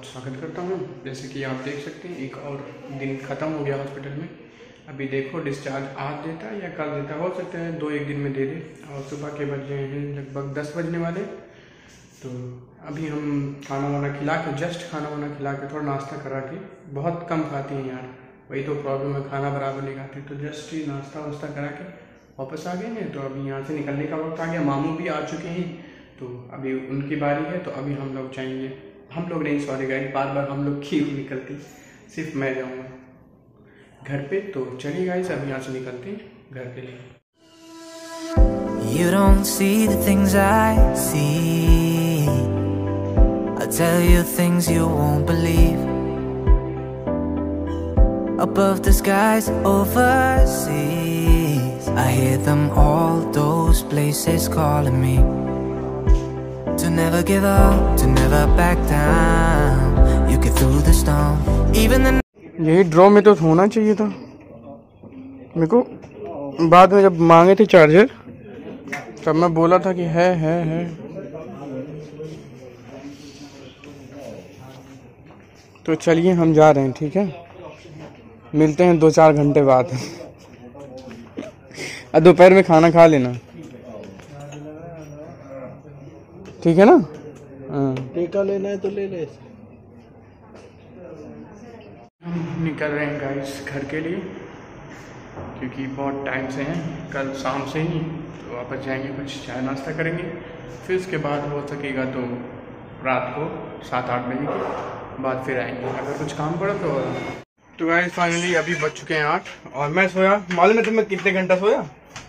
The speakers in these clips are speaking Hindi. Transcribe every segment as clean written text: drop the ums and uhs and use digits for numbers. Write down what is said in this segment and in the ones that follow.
बहुत स्वागत करता हूँ। जैसे कि आप देख सकते हैं एक और दिन ख़त्म हो गया हॉस्पिटल में। अभी देखो डिस्चार्ज आज देता है या कल देता, हो सकता है 2-1 दिन में दे दे। और सुबह के बजे हैं लगभग 10 बजने वाले। तो अभी हम खाना वाना खिला के, जस्ट खाना वाना खिला के, थोड़ा नाश्ता करा के, बहुत कम खाती हैं यार, वही तो प्रॉब्लम है, खाना बराबर नहीं खाती। तो जस्ट ही नाश्ता वास्ता करा के वापस आ गए हैं। तो अभी यहाँ से निकलने का वक्त आ गया। मामू भी आ चुके हैं, तो अभी उनकी बारी है। तो अभी हम लोग जाएंगे, हम लोग नहीं, सॉरी गाइस, बार बार हम लोग क्यों निकलती, सिर्फ मैं जाऊँगा घर पे। तो चलिए गाइस, अभी यहाँ से निकलते हैं घर के लिए। You don't see the things I see. I'll tell you things you won't believe. Above the skies overseas, I hear them all, those places calling me. To never give up, to never back down. You get through the storm, even the. यही ड्रॉ में तो होना चाहिए था मेरे को। बाद में जब मांगे थे चार्जर, तब मैं बोला था कि है। तो चलिए हम जा रहे हैं, ठीक है, मिलते हैं 2-4 घंटे बाद। दोपहर में खाना खा लेना, ठीक है ना? टीका लेना है तो ले ले। हम निकल रहे हैं गाइस घर के लिए, क्योंकि बहुत टाइम से हैं, कल शाम से ही। तो वापस जाएंगे, कुछ चाय नाश्ता करेंगे, फिर उसके बाद हो सकेगा तो रात को 7-8 बजे के बाद फिर आएंगे, अगर कुछ काम पड़ा तो गाइस फाइनली अभी बज चुके हैं 8 और मैं सोया, मालूम है तुम्हें कितने घंटा सोया?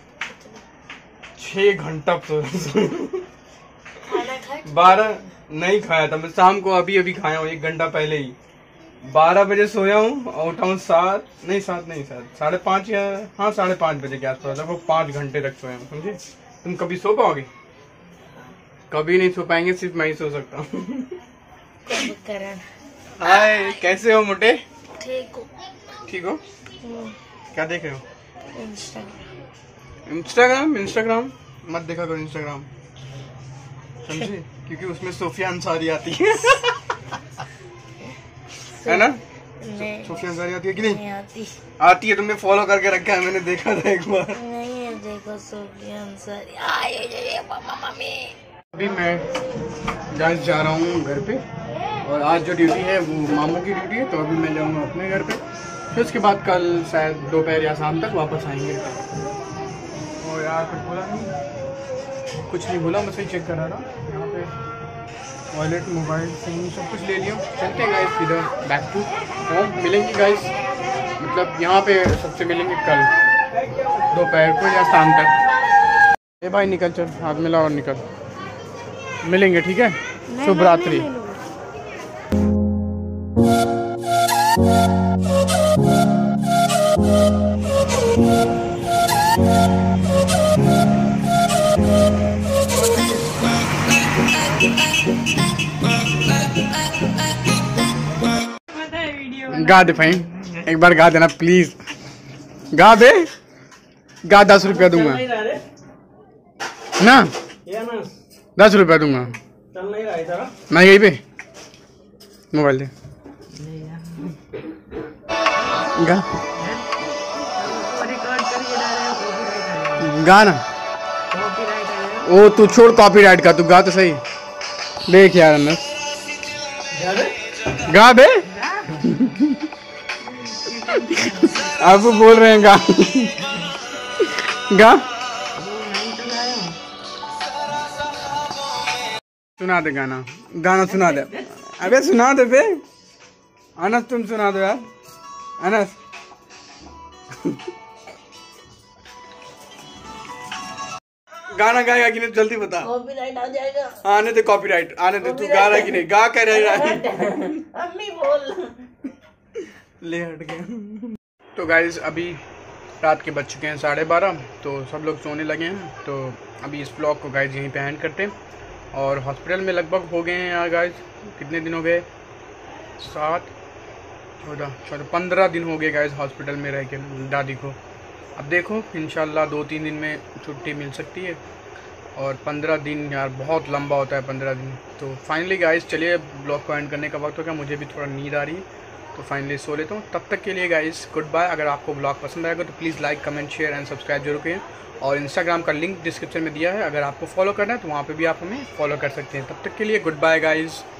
6 घंटा सोया। 12 नहीं खाया था मैं, शाम को अभी खाया हूँ 1 घंटा पहले ही। 12 बजे सोया हूँ और उठा हूँ 7 नहीं 5:30 या 5:30 बजे के आसपास। लगभग 5 घंटे तक सोया हूँ, समझे? तुम कभी सो पाओगे? कभी नहीं सो पाएंगे, सिर्फ मैं ही सो सकता हूँ। हाय, कैसे हो मोटे? ठीक हो? क्या देख रहे हो? इंस्टाग्राम मत देखा करो इंस्टाग्राम, समझे? क्योंकि उसमें सोफिया अंसारी आती है। है ना? सोफिया अंसारी आती है कि नहीं? आती है, तुमने फॉलो करके रखा है, मैंने देखा था एक बार। नहीं है, देखो सोफिया अंसारी। अभी मैं गाइस जा रहा हूँ घर पे, और आज जो ड्यूटी है वो मामू की ड्यूटी है। तो अभी मैं जाऊँगा अपने घर पे, फिर उसके बाद कल शायद दोपहर या शाम तक वापस आएंगे। और यार कुछ नहीं बोला, मैं सही चेक कर रहा था। यहाँ पे वॉलेट, मोबाइल, फोन सब कुछ ले लिया। चलते हैं गाइस इधर बैक टू होम, मिलेंगे गाइस, मतलब यहाँ पे सबसे मिलेंगे कल दोपहर को या शाम तक। ए भाई निकल, चल हाथ मिला और निकल, मिलेंगे, ठीक है? शुभ रात्रि। गा दे भाई, एक बार गा देना प्लीज, गा दे, गा। 10 रुपया दूंगा ना, 10 रुपया दूंगा। चल नहीं रहा है मैं यही पे मोबाइल दे, गा गा ना। ओ तू छोड़ कॉपीराइट का, तू गा तो सही। देख यार अनस, गा बे। आप बोल रहे हैं गा, गा। सुना दे गाना, गाना सुना दे। अबे सुना दे बे अनस, तुम सुना दो यार अनस। गाना गाएगा कि नहीं जल्दी बता। कॉपीराइट आ जाएगा। आने दे कॉपीराइट, आने दे। तू गा रहा है कि नहीं? गा कर रहा है। अम्मी बोल। ले हट गया। तो गाइस अभी रात के बज चुके हैं 12:30, तो सब लोग सोने लगे हैं। तो अभी इस ब्लॉग को गाइस यहीं पे एंड करते हैं। और हॉस्पिटल में लगभग हो गए हैं यार गाइस, कितने दिन हो गए? 7, 14, 15 दिन हो गए गाइस हॉस्पिटल में रह के दादी को। अब देखो इंशाल्लाह 2-3 दिन में छुट्टी मिल सकती है। और 15 दिन यार बहुत लंबा होता है 15 दिन। तो फाइनली गाइस चलिए ब्लॉग को एंड करने का वक्त हो गया, मुझे भी थोड़ा नींद आ रही है तो फाइनली सो लेता हूँ। तब तक के लिए गाइस गुड बाय। अगर आपको ब्लॉग पसंद आएगा तो please like comment share and subscribe जरूर करें, और इंस्टाग्राम का लिंक डिस्क्रिप्शन में दिया है, अगर आपको फॉलो करना है तो वहाँ पे भी आप हमें फॉलो कर सकते हैं। तब तक के लिए गुड बाय गाइस।